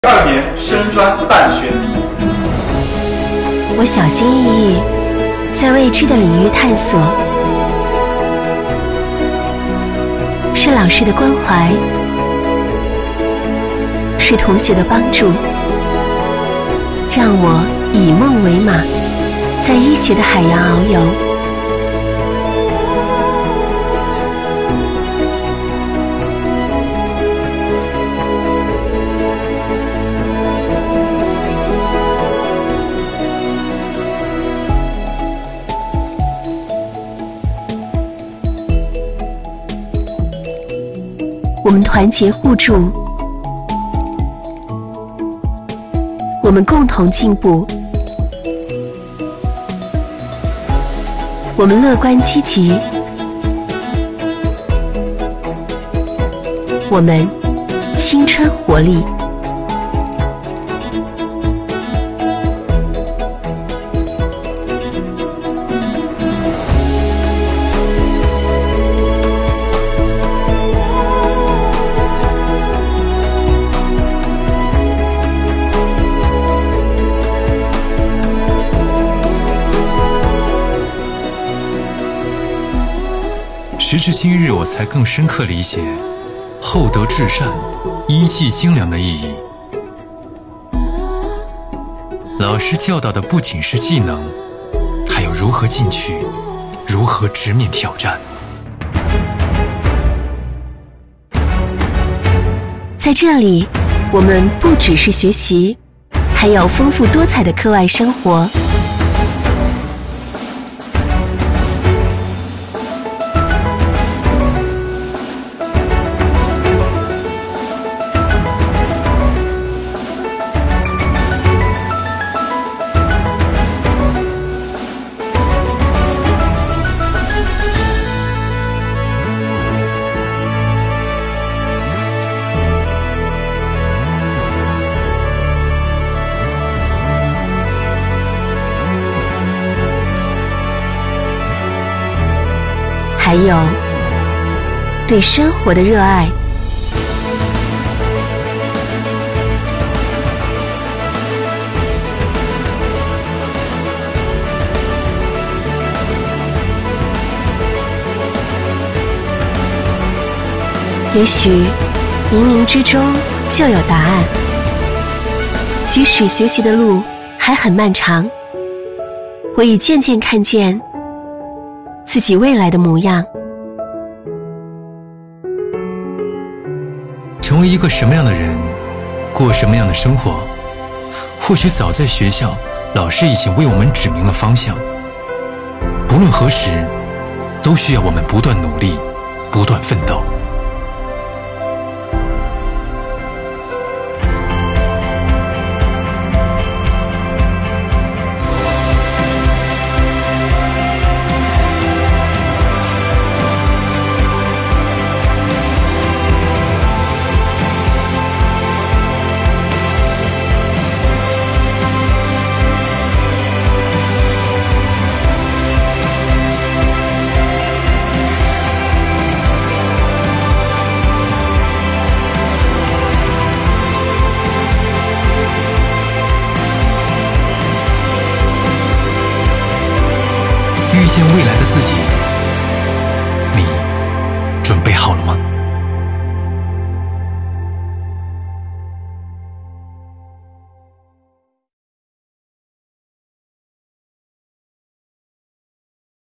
2年深专办学。 我小心翼翼，在未知的领域探索，是老师的关怀，是同学的帮助，让我以梦为马，在医学的海洋遨游。我们团结互助，我们共同进步，我们乐观积极，我们青春活力。 时至今日，我才更深刻理解厚德至善、医技精良的意义。老师教导的不仅是技能，还有如何进取，如何直面挑战。 在这里，我们不只是学习，还有丰富多彩的课外生活。还有对生活的热爱。也许冥冥之中就有答案，即使学习的路还很漫长，我已渐渐看见自己未来的模样。 成为一个什么样的人，过什么样的生活，或许早在学校，老师已经为我们指明了方向。不论何时，都需要我们不断努力，不断奋斗。遇见未来的自己。